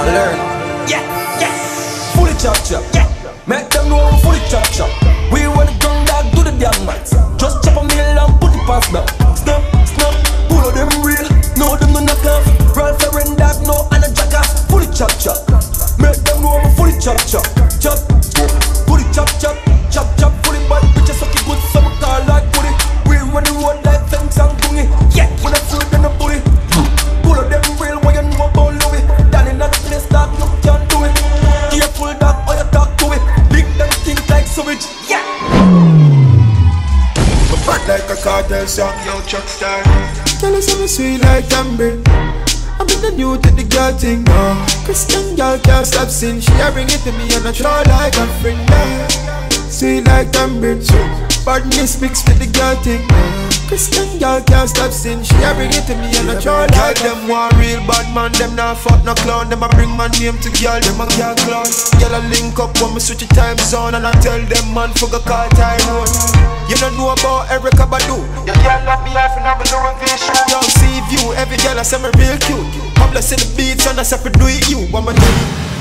want learn. Yeah, yeah. Fully chop chop. Yeah. Make them know I'm fully chop chop. We want the gun dog do the damn mats. Just chop a meal and put it past now. Snap, snap, pull out them real. No them no knock off. Ralph Lauren dog no and a jackass. Fully chop chop. Make them know I'm fully chop chop. Chop, fully chop chop. Chop chop fully bad bitches suck it good. Some car like put it. We run the road like fence and bungy. Yeah. When I food then I bully. Pull out them real when you know about Louis. Down in that place dog you can't do it. Careful dog or you talk to it. Big them think like sewage. Yeah. Bad like a cartel song, Yo, Chuck Star. tell us I'm sweet like tambourine. I'm in the new to the girl thing now. Christian girl can't stop sin. She a bring it to me and I try like a friend now. Sweet like tambourine. Badness mixed with the girl thing. Christian girl can't stop sin. She a bring it to me and I try like them one real bad man. Them not fuck no clown. Them a bring my name to girl. Them a can't clown. Girl a link up when me switch the time zone and I tell them man for go call Tyrone. You don't know about Erykah Badu. You can't love me off and have a Louis V show. Yo, see view, every girl I say me real cute. I'm blessing the beats and I say do it you. What my do?